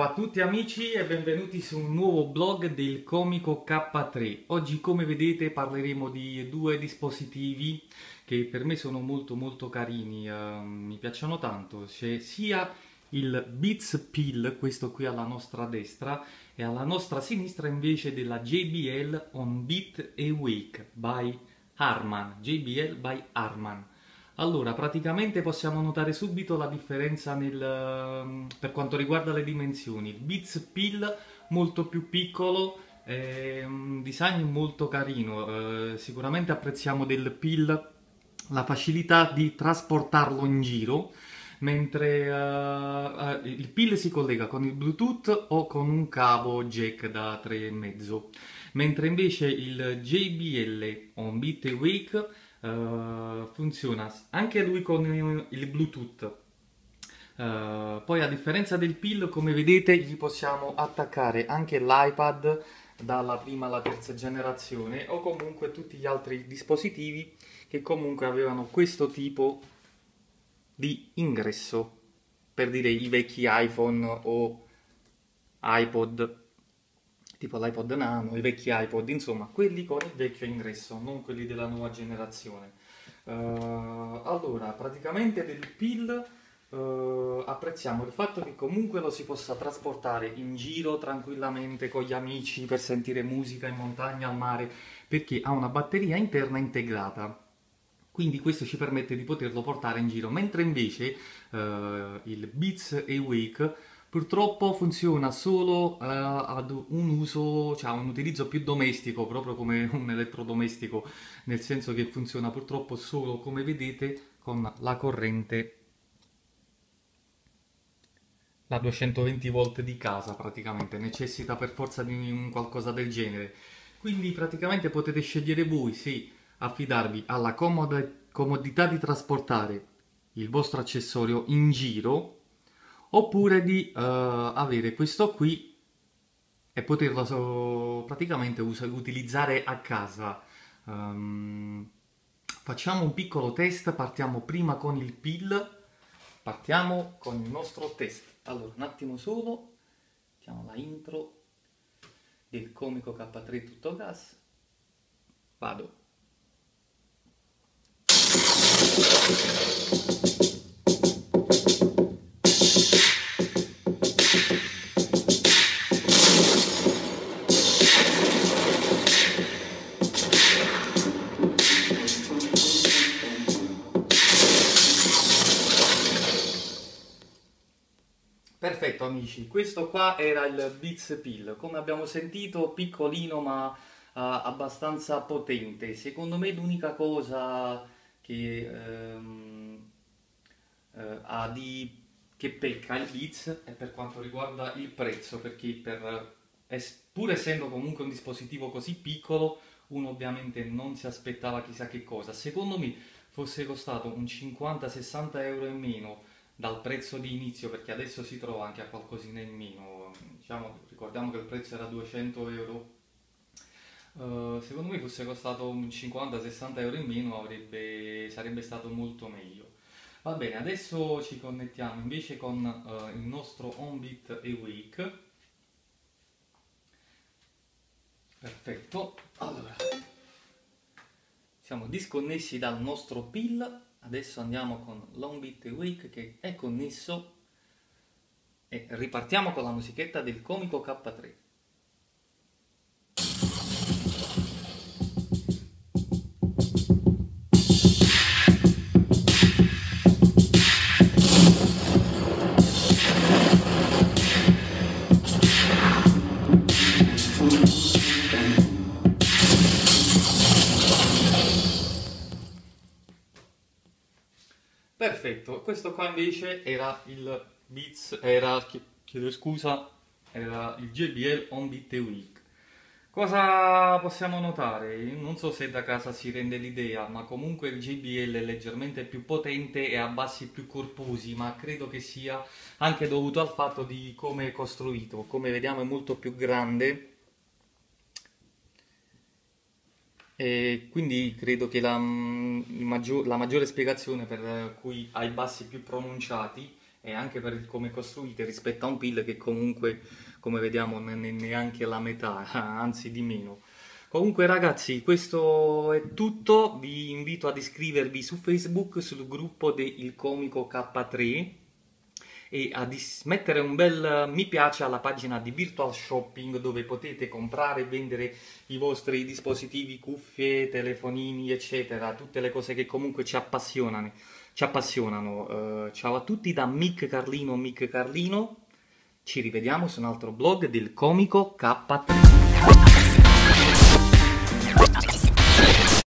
Ciao a tutti amici e benvenuti su un nuovo blog del Comico K3. Oggi, come vedete, parleremo di due dispositivi che per me sono molto carini, mi piacciono tanto. C'è sia il Beats Pill, questo qui alla nostra destra, e alla nostra sinistra invece della JBL On Beat Awake by Harman. JBL by Harman. Allora, praticamente possiamo notare subito la differenza per quanto riguarda le dimensioni. Il Beats Pill molto più piccolo, un design molto carino. Sicuramente apprezziamo del Pill la facilità di trasportarlo in giro, mentre il Pill si collega con il Bluetooth o con un cavo jack da 3,5, mentre invece il JBL On Beat Awake funziona anche lui con il Bluetooth. Poi a differenza del Pill, come vedete, gli possiamo attaccare anche l'iPad dalla prima alla terza generazione o comunque tutti gli altri dispositivi che comunque avevano questo tipo di ingresso, per dire i vecchi iPhone o iPod, tipo l'iPod Nano, i vecchi iPod, insomma, quelli con il vecchio ingresso, non quelli della nuova generazione. Allora, praticamente del Pill apprezziamo il fatto che comunque lo si possa trasportare in giro tranquillamente con gli amici per sentire musica in montagna, al mare, perché ha una batteria interna integrata. Quindi questo ci permette di poterlo portare in giro, mentre invece il Beats Awake purtroppo funziona solo ad un uso, cioè un utilizzo più domestico, proprio come un elettrodomestico, nel senso che funziona purtroppo solo, come vedete, con la corrente da 220 volt di casa praticamente, necessita per forza di un qualcosa del genere. Quindi praticamente potete scegliere voi se affidarvi alla comodità di trasportare il vostro accessorio in giro oppure di avere questo qui e poterlo praticamente utilizzare a casa. Facciamo un piccolo test, partiamo prima con il pill, partiamo con il nostro test. Allora, un attimo solo, mettiamo la intro del Comico K3 tutto gas. Vado. Perfetto amici, questo qua era il Beats Pill, come abbiamo sentito piccolino ma abbastanza potente. Secondo me l'unica cosa che che pecca il Beats è per quanto riguarda il prezzo, perché pur essendo comunque un dispositivo così piccolo, uno ovviamente non si aspettava chissà che cosa. Secondo me fosse costato un 50-60 euro in meno dal prezzo di inizio, perché adesso si trova anche a qualcosina in meno, diciamo, ricordiamo che il prezzo era 200 euro. Secondo me fosse costato un 50-60 euro in meno sarebbe stato molto meglio. Va bene, adesso ci connettiamo invece con il nostro Onbit Awake. Perfetto, allora siamo disconnessi dal nostro pill. Adesso andiamo con l'Onbit Awake che è connesso e ripartiamo con la musichetta del Comico K3. Perfetto, questo qua invece era il Beats, chiedo scusa, era il JBL On Beat Week. Cosa possiamo notare? Non so se da casa si rende l'idea, ma comunque il JBL è leggermente più potente e ha bassi più corposi, ma credo che sia anche dovuto al fatto di come è costruito. Come vediamo è molto più grande e quindi credo che la maggiore spiegazione per cui ha i bassi più pronunciati e anche per come costruite rispetto a un PIL che comunque, come vediamo, non è neanche la metà, anzi di meno. Comunque ragazzi, questo è tutto, vi invito ad iscrivervi su Facebook, sul gruppo del Comico K3 e a mettere un bel mi piace alla pagina di Virtual Shopping dove potete comprare e vendere i vostri dispositivi, cuffie, telefonini, eccetera, tutte le cose che comunque ci appassionano. Ci appassionano. Ciao a tutti da Mick Carlino, ci rivediamo su un altro blog del Comico K3.